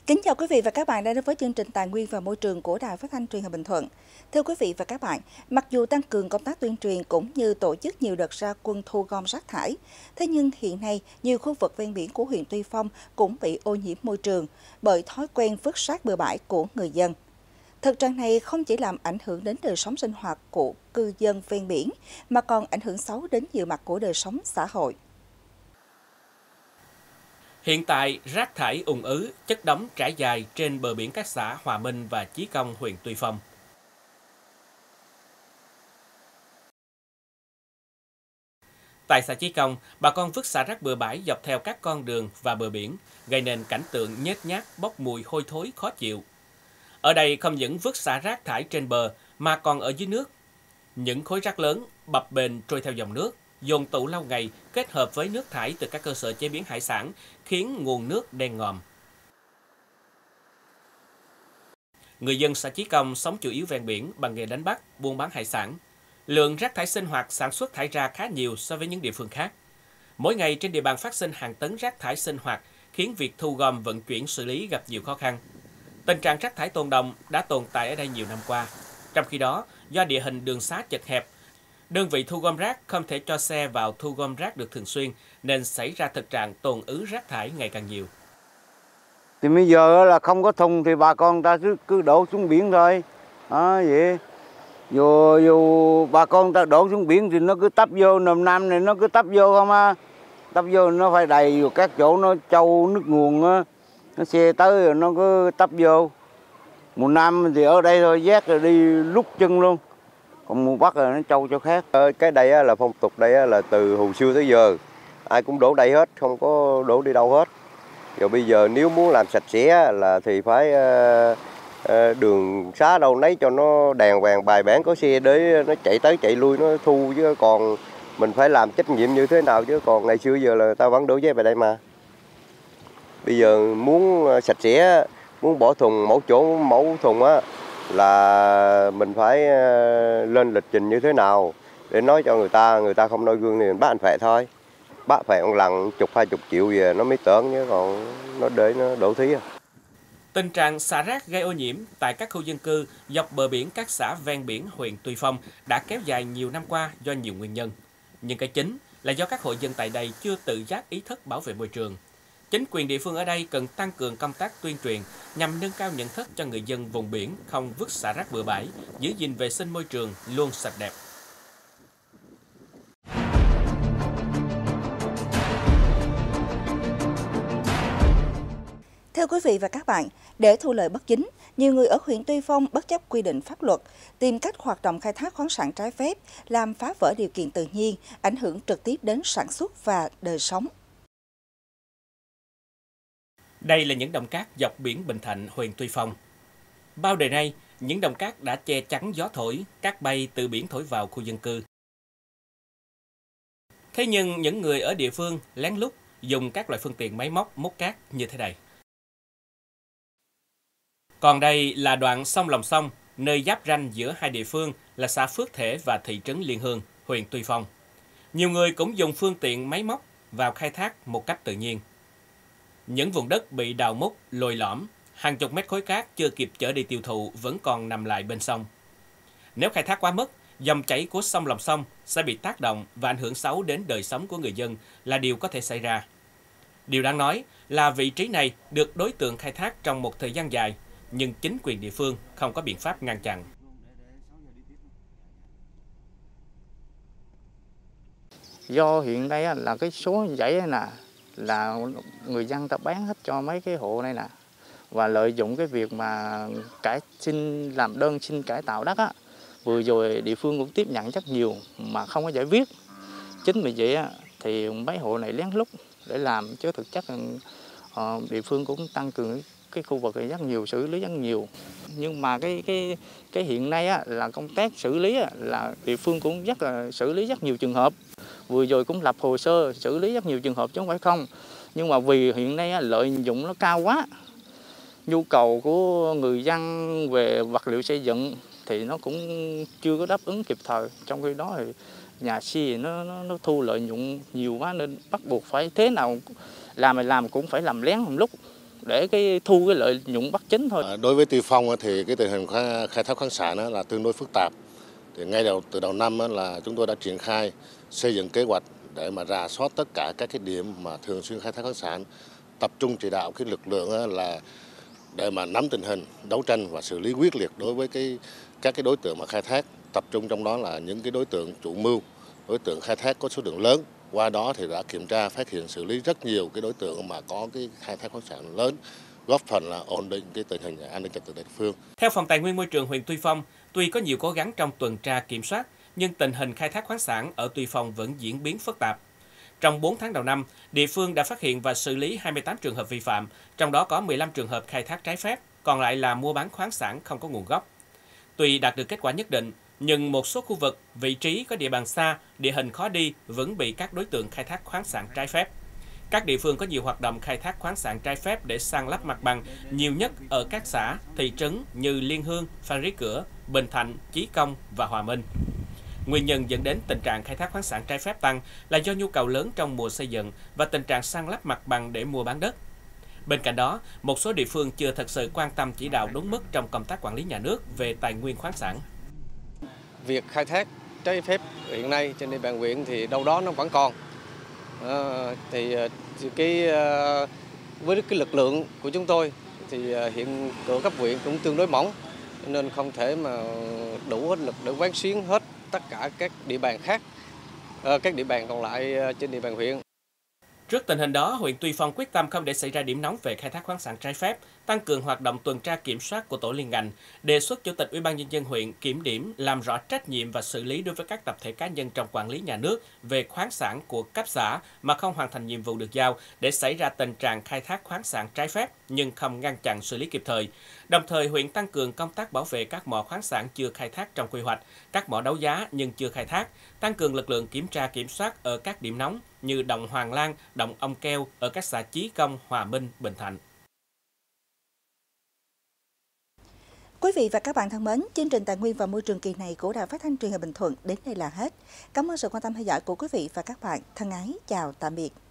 Kính chào quý vị và các bạn đang đến với chương trình Tài nguyên và Môi trường của Đài Phát thanh Truyền hình Bình Thuận. Thưa quý vị và các bạn, mặc dù tăng cường công tác tuyên truyền cũng như tổ chức nhiều đợt ra quân thu gom rác thải, thế nhưng hiện nay nhiều khu vực ven biển của huyện Tuy Phong cũng bị ô nhiễm môi trường bởi thói quen vứt rác bừa bãi của người dân. Thực trạng này không chỉ làm ảnh hưởng đến đời sống sinh hoạt của cư dân ven biển, mà còn ảnh hưởng xấu đến nhiều mặt của đời sống xã hội. Hiện tại, rác thải ùn ứ, chất đóng trải dài trên bờ biển các xã Hòa Minh và Chí Công, huyện Tuy Phong. Tại xã Chí Công, bà con vứt xả rác bừa bãi dọc theo các con đường và bờ biển, gây nên cảnh tượng nhếch nhác, bốc mùi hôi thối khó chịu. Ở đây không những vứt xả rác thải trên bờ mà còn ở dưới nước. Những khối rác lớn bập bềnh trôi theo dòng nước, dồn tụ lâu ngày kết hợp với nước thải từ các cơ sở chế biến hải sản khiến nguồn nước đen ngòm. Người dân xã Chí Công sống chủ yếu ven biển bằng nghề đánh bắt, buôn bán hải sản. Lượng rác thải sinh hoạt sản xuất thải ra khá nhiều so với những địa phương khác. Mỗi ngày trên địa bàn phát sinh hàng tấn rác thải sinh hoạt khiến việc thu gom vận chuyển xử lý gặp nhiều khó khăn. Tình trạng rác thải tồn đọng đã tồn tại ở đây nhiều năm qua. Trong khi đó, do địa hình đường xá chật hẹp, đơn vị thu gom rác không thể cho xe vào thu gom rác được thường xuyên nên xảy ra thực trạng tồn ứ rác thải ngày càng nhiều. Thì bây giờ là không có thùng thì bà con ta cứ đổ xuống biển thôi. Đó vậy. Dù bà con ta đổ xuống biển thì nó cứ tấp vô, năm này nó cứ tấp vô không à. Tấp vô nó phải đầy vô các chỗ nó trâu nước nguồn á. Nó xe tới rồi nó cứ tấp vô. Mùa Nam thì ở đây thôi, vác rồi đi lúc chân luôn. Còn mùa Bắc là nó trâu chỗ khác. Cái đây là phong tục đây là từ hồi xưa tới giờ. Ai cũng đổ đây hết, không có đổ đi đâu hết. Rồi bây giờ nếu muốn làm sạch sẽ là thì phải đường xá đâu nấy cho nó đàng hoàng bài bản, có xe để nó chạy tới chạy lui nó thu, chứ còn mình phải làm trách nhiệm như thế nào, chứ còn ngày xưa giờ là ta vẫn đổ giấy về đây mà. Bây giờ muốn sạch sẽ, muốn bỏ thùng mẫu thùng á là mình phải lên lịch trình như thế nào để nói cho người ta không noi gương thì mình bắt anh phạt thôi. Bắt phạt một lần 10-20 triệu về nó mới tưởng, chứ còn nó để nó đổ thí à. Tình trạng xả rác gây ô nhiễm tại các khu dân cư dọc bờ biển các xã ven biển huyện Tuy Phong đã kéo dài nhiều năm qua do nhiều nguyên nhân. Nhưng cái chính là do các hộ dân tại đây chưa tự giác ý thức bảo vệ môi trường. Chính quyền địa phương ở đây cần tăng cường công tác tuyên truyền nhằm nâng cao nhận thức cho người dân vùng biển không vứt xả rác bừa bãi, giữ gìn vệ sinh môi trường luôn sạch đẹp. Thưa quý vị và các bạn, để thu lợi bất chính, nhiều người ở huyện Tuy Phong bất chấp quy định pháp luật, tìm cách hoạt động khai thác khoáng sản trái phép, làm phá vỡ điều kiện tự nhiên, ảnh hưởng trực tiếp đến sản xuất và đời sống. Đây là những đồng cát dọc biển Bình Thạnh, huyện Tuy Phong. Bao đời nay, những đồng cát đã che chắn gió thổi, cát bay từ biển thổi vào khu dân cư. Thế nhưng những người ở địa phương lén lút dùng các loại phương tiện máy móc múc cát như thế này. Còn đây là đoạn sông Lòng Sông, nơi giáp ranh giữa hai địa phương là xã Phước Thể và thị trấn Liên Hương, huyện Tuy Phong. Nhiều người cũng dùng phương tiện máy móc vào khai thác một cách tự nhiên. Những vùng đất bị đào múc, lồi lõm, hàng chục mét khối cát chưa kịp chở đi tiêu thụ vẫn còn nằm lại bên sông. Nếu khai thác quá mức, dòng chảy của sông Lòng Sông sẽ bị tác động và ảnh hưởng xấu đến đời sống của người dân là điều có thể xảy ra. Điều đáng nói là vị trí này được đối tượng khai thác trong một thời gian dài, nhưng chính quyền địa phương không có biện pháp ngăn chặn. Do hiện đây là cái số dãy này nè là người dân ta bán hết cho mấy cái hộ này nè, và lợi dụng cái việc mà làm đơn xin cải tạo đất á, vừa rồi địa phương cũng tiếp nhận rất nhiều mà không có giải quyết. Chính vì vậy thì mấy hộ này lén lút để làm, chứ thực chất địa phương cũng tăng cường cái khu vực này rất nhiều, xử lý rất nhiều. Nhưng mà cái hiện nay là công tác xử lý là địa phương cũng xử lý rất nhiều trường hợp. Vừa rồi cũng lập hồ sơ xử lý rất nhiều trường hợp chứ không phải không. Nhưng mà vì hiện nay lợi dụng nó cao quá, nhu cầu của người dân về vật liệu xây dựng thì nó cũng chưa có đáp ứng kịp thời. Trong khi đó thì nhà xe nó thu lợi nhuận nhiều quá nên bắt buộc phải thế nào làm cũng phải làm lén một lúc để thu cái lợi nhuận bất chính thôi. Đối với Tuy Phong thì cái tình hình khai thác khoáng sản là tương đối phức tạp. Thì ngay từ đầu năm là chúng tôi đã triển khai xây dựng kế hoạch để mà rà soát tất cả các cái điểm mà thường xuyên khai thác khoáng sản, tập trung chỉ đạo cái lực lượng là để mà nắm tình hình, đấu tranh và xử lý quyết liệt đối với các cái đối tượng mà khai thác, tập trung trong đó là những cái đối tượng chủ mưu, đối tượng khai thác có số lượng lớn. Qua đó thì đã kiểm tra, phát hiện, xử lý rất nhiều cái đối tượng mà có cái khai thác khoáng sản lớn, góp phần là ổn định cái tình hình an ninh trật tự tại địa phương. Theo Phòng Tài nguyên Môi trường huyện Tuy Phong, tuy có nhiều cố gắng trong tuần tra kiểm soát, nhưng tình hình khai thác khoáng sản ở Tuy Phong vẫn diễn biến phức tạp. Trong 4 tháng đầu năm, địa phương đã phát hiện và xử lý 28 trường hợp vi phạm, trong đó có 15 trường hợp khai thác trái phép, còn lại là mua bán khoáng sản không có nguồn gốc. Tuy đạt được kết quả nhất định, nhưng một số khu vực, vị trí có địa bàn xa, địa hình khó đi vẫn bị các đối tượng khai thác khoáng sản trái phép. Các địa phương có nhiều hoạt động khai thác khoáng sản trái phép để san lấp mặt bằng, nhiều nhất ở các xã, thị trấn như Liên Hương, Phan Rí Cửa, Bình Thạnh, Chí Công và Hòa Minh. Nguyên nhân dẫn đến tình trạng khai thác khoáng sản trái phép tăng là do nhu cầu lớn trong mùa xây dựng và tình trạng san lấp mặt bằng để mua bán đất. Bên cạnh đó, một số địa phương chưa thật sự quan tâm chỉ đạo đúng mức trong công tác quản lý nhà nước về tài nguyên khoáng sản. Việc khai thác trái phép hiện nay trên địa bàn huyện thì đâu đó nó vẫn còn. Với cái lực lượng của chúng tôi thì hiện của cấp huyện cũng tương đối mỏng, nên không thể mà đủ hết lực để quán xuyến hết tất cả các địa bàn khác, các địa bàn còn lại trên địa bàn huyện. Trước tình hình đó, huyện Tuy Phong quyết tâm không để xảy ra điểm nóng về khai thác khoáng sản trái phép, tăng cường hoạt động tuần tra kiểm soát của tổ liên ngành, đề xuất Chủ tịch Ủy ban Nhân dân huyện kiểm điểm, làm rõ trách nhiệm và xử lý đối với các tập thể cá nhân trong quản lý nhà nước về khoáng sản của cấp xã mà không hoàn thành nhiệm vụ được giao, để xảy ra tình trạng khai thác khoáng sản trái phép nhưng không ngăn chặn xử lý kịp thời. Đồng thời, huyện tăng cường công tác bảo vệ các mỏ khoáng sản chưa khai thác trong quy hoạch, các mỏ đấu giá nhưng chưa khai thác, tăng cường lực lượng kiểm tra kiểm soát ở các điểm nóng như Đồng Hoàng Lan, Đồng Ông Keo ở các xã Chí Công, Hòa Minh, Bình Thạnh. Quý vị và các bạn thân mến, chương trình Tài nguyên và Môi trường kỳ này của Đài Phát thanh Truyền hình Bình Thuận đến đây là hết. Cảm ơn sự quan tâm theo dõi của quý vị và các bạn. Thân ái, chào tạm biệt.